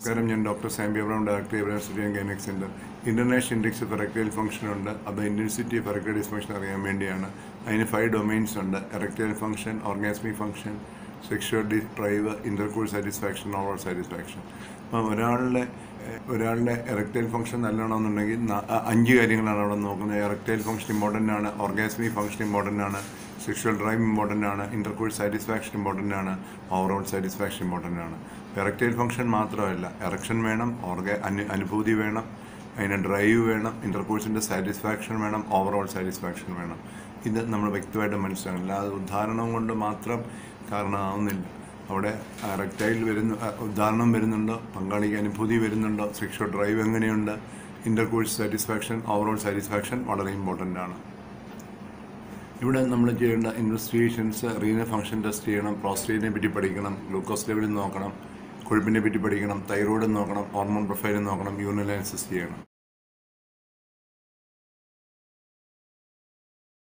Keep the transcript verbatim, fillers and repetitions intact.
നമസ്കാരം, ഞാൻ doctor Sambi Abraham, director university and gynaec centre. International index of erectile function ഉണ്ട്. അത് ഇൻറ്റൻസിറ്റി ഓഫ് എറക്ടൈൽ ഡിസ്ഫങ്ഷൻ അറിയാൻ വേണ്ടിയാണ്. അതിന് ഫൈവ് ഡൊമൈൻസ് ഉണ്ട്: erectile function, orgasmic function, sexual drive, intercourse satisfaction, overall satisfaction. അപ്പം ഒരാളുടെ ഒരാളുടെ എറക്ടൈൽ ഫംഗ്ഷൻ നല്ലതാണെന്നുണ്ടെങ്കിൽ അഞ്ച് കാര്യങ്ങളാണ് അവിടെ നോക്കുന്നത്. എറക്ടൈൽ ഫംഗ്ഷൻ ഇമ്പോർട്ടൻ്റ് ആണ്, ഓർഗാസ്മിക് ഫംഗ്ഷൻ ഇമ്പോർട്ടൻ്റ് ആണ്, സെക്ഷുവൽ ഡ്രൈവ് ഇമ്പോർട്ടൻ്റ് ആണ്, ഇൻ്റർകോഴ്സ് സാറ്റിസ്ഫാക്ഷൻ ഇമ്പോർട്ടൻ്റ് ആണ്, ഓവറോൾ സാറ്റിസ്ഫാക്ഷൻ ഇമ്പോർട്ടൻ്റ് ആണ്. എറക്ടൈൽ ഫംഗ്ഷൻ മാത്രമല്ല, എറക്ഷൻ വേണം, ഓർഗ അനു അനുഭൂതി വേണം, അതിന് ഡ്രൈവ് വേണം, ഇൻ്റർകോഴ്സിൻ്റെ സാറ്റിസ്ഫാക്ഷൻ വേണം, ഓവറോൾ സാറ്റിസ്ഫാക്ഷൻ വേണം. ഇത് നമ്മൾ വ്യക്തമായിട്ട് മനസ്സിലാക്കില്ല. അത് ഉദാഹരണം കൊണ്ട് മാത്രം കാരണമാവുന്നില്ല. അവിടെ എറക്ടൈൽ വരുന്ന ഉദാഹരണം വരുന്നുണ്ടോ, പങ്കാളിക്ക് അനുഭൂതി വരുന്നുണ്ടോ, സെക്ഷുവൽ ഡ്രൈവ് എങ്ങനെയുണ്ട്, ഇൻ്റർകോഴ്സ് സാറ്റിസ്ഫാക്ഷൻ, ഓവറോൾ സാറ്റിസ്ഫാക്ഷൻ വളരെ ഇമ്പോർട്ടൻ്റ് ആണ്. ഇവിടെ നമ്മൾ ചെയ്യേണ്ട ഇൻവെസ്റ്റിഗേഷൻസ്: റീനൽ ഫംഗ്ഷൻ ടെസ്റ്റ് ചെയ്യണം, പ്രോസ്റ്റേറ്റിനെ പറ്റി പഠിക്കണം, ഗ്ലൂക്കോസ് ലെവലിൽ നോക്കണം, കൊഴുപ്പിനെ പറ്റി പഠിക്കണം, തൈറോയിഡ് നോക്കണം, ഹോർമോൺ പ്രൊഫൈലും നോക്കണം, യൂറിൻ അനാലിസിസ് ചെയ്യണം.